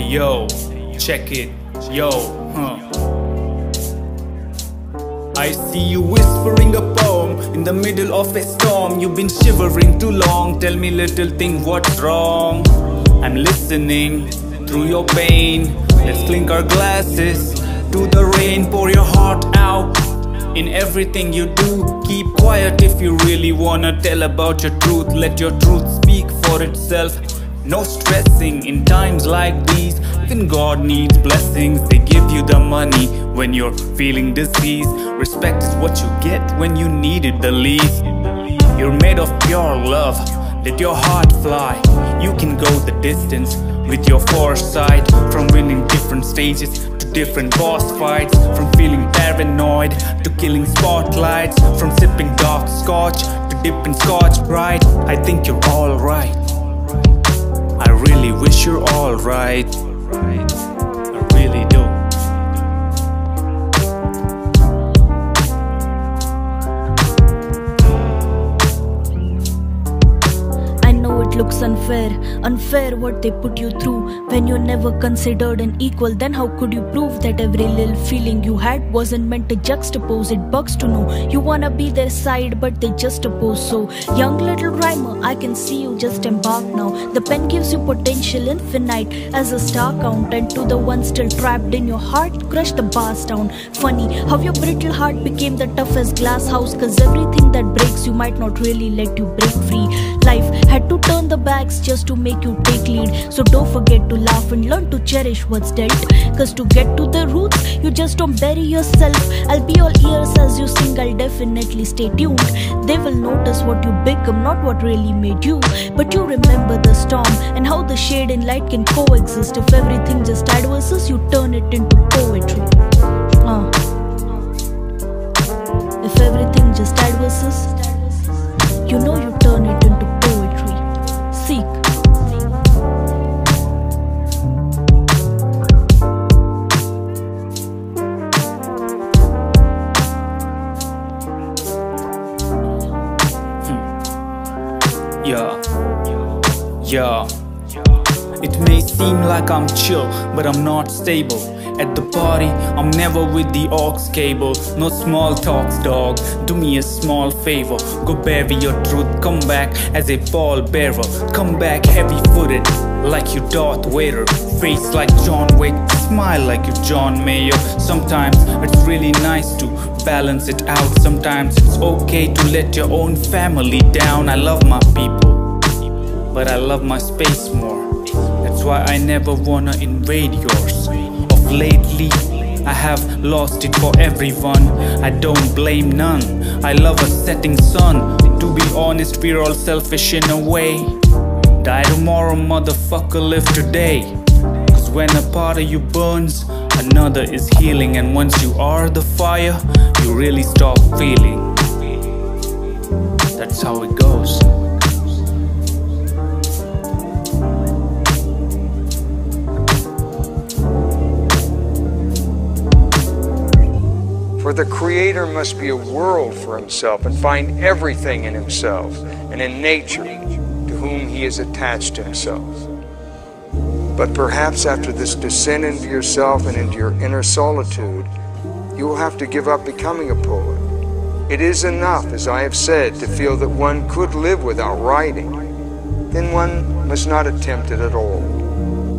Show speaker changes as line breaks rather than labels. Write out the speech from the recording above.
yo, check it, yo, I see you whispering a poem in the middle of a storm. You've been shivering too long. Tell me, little thing, what's wrong? I'm listening through your pain. Let's clink our glasses to the rain. Pour your heart out in everything you do. Keep quiet if you really wanna tell about your truth. Let your truth speak for itself. No stressing in times like these. Even God needs blessings. They give you the money when you're feeling disease. Respect is what you get when you need it the least. You're made of pure love. Let your heart fly. You can go the distance with your foresight. From winning different stages to different boss fights. From feeling paranoid to killing spotlights. From sipping dark scotch to dipping scotch bright. I think you're alright. I really wish you're alright. I really do.
It looks unfair what they put you through. When you're never considered an equal, then how could you prove that every little feeling you had wasn't meant to juxtapose? It bugs to know you wanna be their side, but they just oppose. So young little rhymer, I can see you just embark now. The pen gives you potential infinite as a star count, and to the one still trapped in your heart, crush the bars down. Funny how your brittle heart became the toughest glass house, cause everything that breaks you might not really let you break free. Life had to turn the bags just to make you take lead. So don't forget to laugh and learn to cherish what's dealt. Cause to get to the roots, you just don't bury yourself. I'll be all ears as you sing, I'll definitely stay tuned. They will notice what you become, not what really made you. But you remember the storm and how the shade and light can coexist. If everything just adverses, you turn it into poetry. If everything just adverses, you know you turn it into poetry. SeeK.
Yeah. It may seem like I'm chill, but I'm not stable. At the party, I'm never with the aux cable. No small talks, dog. Do me a small favor. Go bury your truth. Come back as a pallbearer. Come back heavy-footed, like you Darth Vader. Face like John Wick. Smile like you John Mayer. Sometimes it's really nice to balance it out. Sometimes it's okay to let your own family down. I love my people, but I love my space more. That's why I never wanna invade yours. Of lately, I have lost it for everyone. I don't blame none. I love a setting sun. To be honest, we're all selfish in a way. Die tomorrow, motherfucker, live today. Cause when a part of you burns, another is healing. And once you are the fire, you really stop feeling. That's how it goes.
For the Creator must be a world for himself and find everything in himself and in nature to whom he is attached himself. But perhaps after this descent into yourself and into your inner solitude, you will have to give up becoming a poet. It is enough, as I have said, to feel that one could live without writing. Then one must not attempt it at all.